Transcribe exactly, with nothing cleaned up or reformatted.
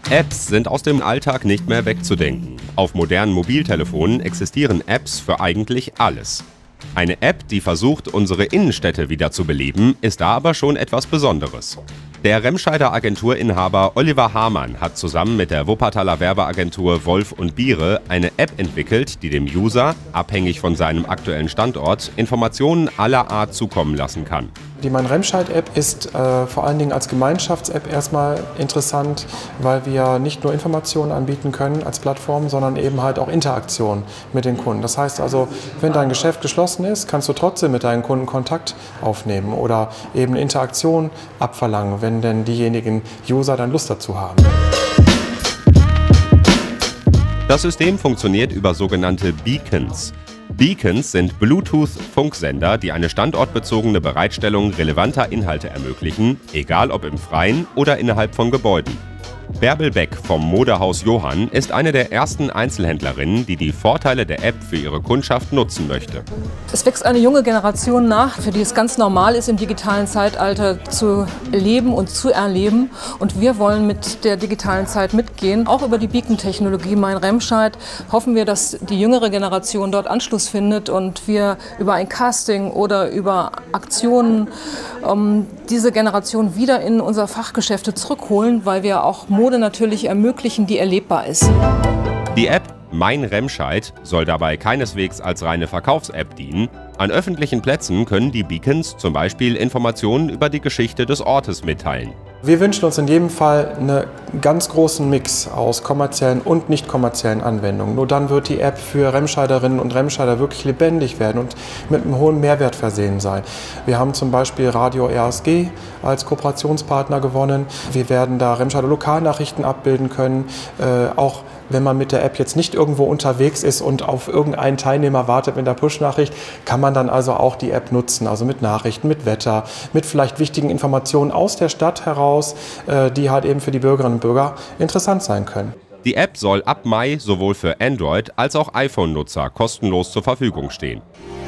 Apps sind aus dem Alltag nicht mehr wegzudenken. Auf modernen Mobiltelefonen existieren Apps für eigentlich alles. Eine App, die versucht, unsere Innenstädte wieder zu beleben, ist da aber schon etwas Besonderes. Der Remscheider Agenturinhaber Oliver Hamann hat zusammen mit der Wuppertaler Werbeagentur Wolf und Biere eine App entwickelt, die dem User, abhängig von seinem aktuellen Standort, Informationen aller Art zukommen lassen kann. Die Mein Remscheid-App ist äh, vor allen Dingen als Gemeinschafts-App erstmal interessant, weil wir nicht nur Informationen anbieten können als Plattform, sondern eben halt auch Interaktion mit den Kunden. Das heißt also, wenn dein Geschäft geschlossen ist, kannst du trotzdem mit deinen Kunden Kontakt aufnehmen oder eben Interaktion abverlangen, wenn denn diejenigen User dann Lust dazu haben. Das System funktioniert über sogenannte Beacons. Beacons sind Bluetooth-Funksender, die eine standortbezogene Bereitstellung relevanter Inhalte ermöglichen, egal ob im Freien oder innerhalb von Gebäuden. Bärbel Beck vom Modehaus Johann ist eine der ersten Einzelhändlerinnen, die die Vorteile der App für ihre Kundschaft nutzen möchte. Es wächst eine junge Generation nach, für die es ganz normal ist, im digitalen Zeitalter zu leben und zu erleben. Und wir wollen mit der digitalen Zeit mitgehen. Auch über die Beacon-Technologie Mein Remscheid hoffen wir, dass die jüngere Generation dort Anschluss findet und wir über ein Casting oder über Aktionen um, diese Generation wieder in unser Fachgeschäfte zurückholen, weil wir auch Mode natürlich ermöglichen, die erlebbar ist. Die App Mein Remscheid soll dabei keineswegs als reine Verkaufs-App dienen. An öffentlichen Plätzen können die Beacons zum Beispiel Informationen über die Geschichte des Ortes mitteilen. Wir wünschen uns in jedem Fall einen ganz großen Mix aus kommerziellen und nicht kommerziellen Anwendungen. Nur dann wird die App für Remscheiderinnen und Remscheider wirklich lebendig werden und mit einem hohen Mehrwert versehen sein. Wir haben zum Beispiel Radio R S G als Kooperationspartner gewonnen. Wir werden da Remscheider Lokalnachrichten abbilden können, äh, auch wenn man mit der App jetzt nicht irgendwo unterwegs ist und auf irgendeinen Teilnehmer wartet mit der Push-Nachricht, kann man dann also auch die App nutzen, also mit Nachrichten, mit Wetter, mit vielleicht wichtigen Informationen aus der Stadt heraus, die halt eben für die Bürgerinnen und Bürger interessant sein können. Die App soll ab Mai sowohl für Android- als auch iPhone-Nutzer kostenlos zur Verfügung stehen.